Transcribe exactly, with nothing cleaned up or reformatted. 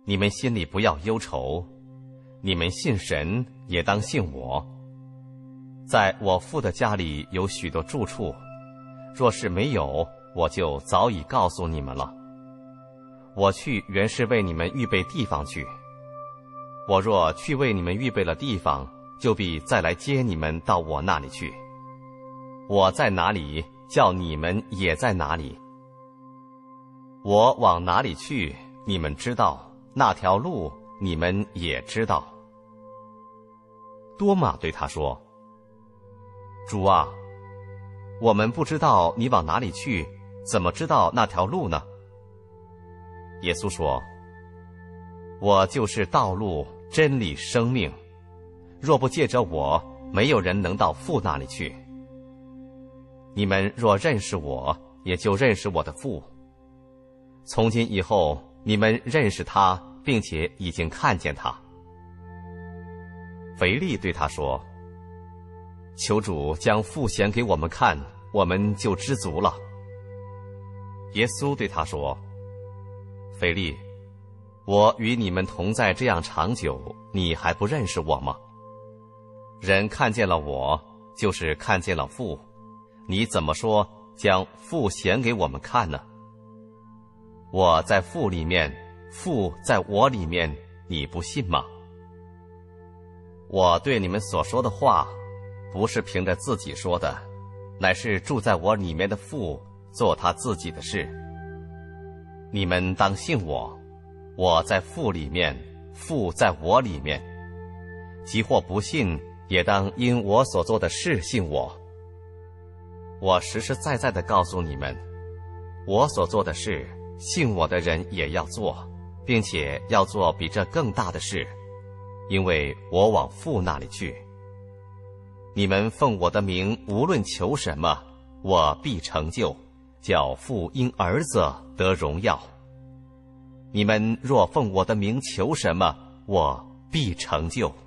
你们心里不要忧愁，你们信神也当信我。在我父的家里有许多住处，若是没有，我就早已告诉你们了。我去原是为你们预备地方去。我若去为你们预备了地方，就必再来接你们到我那里去。我在哪里，叫你们也在哪里。我往哪里去，你们知道，那条路你们也知道。多马对他说：主啊，我们不知道你往哪里去，怎么知道那条路呢？耶稣说：我就是道路、真理、生命，若不借着我，没有人能到父那里去。你们若认识我，也就认识我的父。从今以后，你们认识他，并且已经看见他。腓力对他说：求主将父显给我们看，我们就知足了。耶稣对他说：腓力，我与你们同在这样长久，你还不认识我吗？人看见了我，就是看见了父，你怎么说将父显给我们看呢？我在父里面，父在我里面，你不信吗？我对你们所说的话，不是凭着自己说的，乃是住在我里面的父做他自己的事。你们当信我，我在父里面，父在我里面。即或不信，也当因我所做的事信我。我实实在在地告诉你们，我所做的事，信我的人也要做，并且要做比这更大的事，因为我往父那里去。你们奉我的名无论求什么，我必成就，叫父因儿子得荣耀。你们若奉我的名求什么，我必成就。